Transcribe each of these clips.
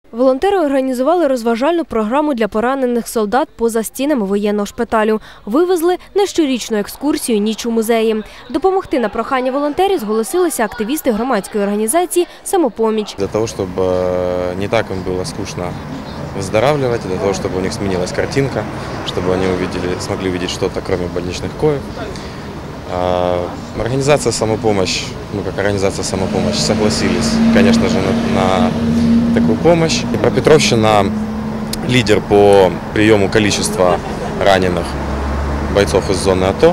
Волонтери організували розважальну програму для поранених солдат поза стінами воєнного шпиталю. Вивезли на щорічну екскурсію «Ніч у музеї». Допомогти на прохання волонтерів зголосилися активісти громадської організації «Самопоміч». Для того, чтобы не так им было скучно выздоравливать, для того, чтобы у них сменилась картинка, чтобы они смогли увидеть что-то, кроме больничных коек. Организация «Самопомощь», мы как организация «Самопомощь» согласились, конечно же, на такую помощь. Днепропетровщина – лидер по приему количества раненых бойцов из зоны АТО.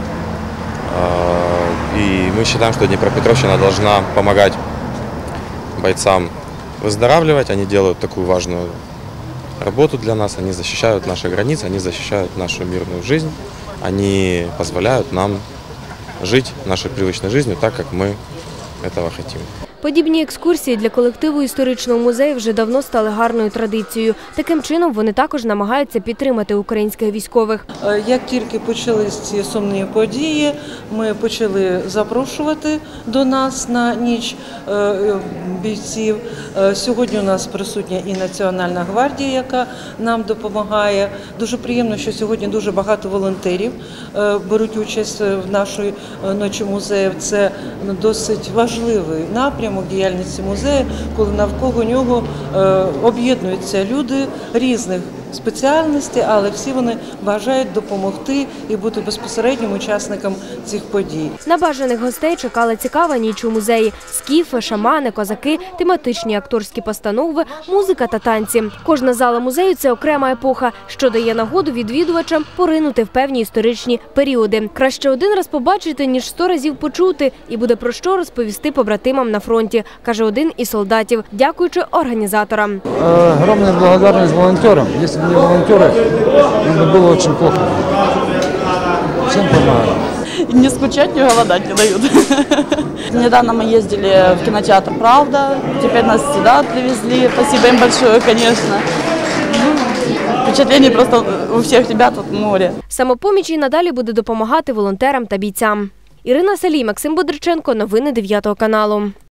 И мы считаем, что Днепропетровщина должна помогать бойцам выздоравливать. Они делают такую важную работу для нас, они защищают наши границы, они защищают нашу мирную жизнь, они позволяют нам жить нашей привычной жизнью так, как мы этого хотим. Подібні екскурсії для колективу історичного музею вже давно стали гарною традицією. Таким чином вони також намагаються підтримати українських військових. Як тільки почались ці сумні події, ми почали запрошувати до нас на ніч бійців. Сьогодні у нас присутня і Національна гвардія, яка нам допомагає. Дуже приємно, що сьогодні дуже багато волонтерів беруть участь в нашій ночі музеїв. Це досить важливий напрямок діяльності музею, коли навколо нього об'єднуються люди різних спеціальностей, але всі вони бажають допомогти і бути безпосереднім учасником цих подій. На бажаних гостей чекала цікава ніч у музеї. Скіфи, шамани, козаки, тематичні акторські постанови, музика та танці. Кожна зала музею – це окрема епоха, що дає нагоду відвідувачам поринути в певні історичні періоди. Краще один раз побачити, ніж 100 разів почути. І буде про що розповісти побратимам на фронті, каже один із солдатів, дякуючи організаторам. Огромная благодарность волонтерам. Если бы не волонтеры, нам было очень плохо. Всем помогают. Не скучать, не голодать не дают. Недавно мы ездили в кинотеатр «Правда». Теперь нас сюда привезли. Спасибо им большое, конечно. Впечатление просто у всех ребят тут море. Самопоміч і надалі буде допомагати волонтерам та бійцям. Ірина Салій, Максим Бодриченко. Новини 9 каналу.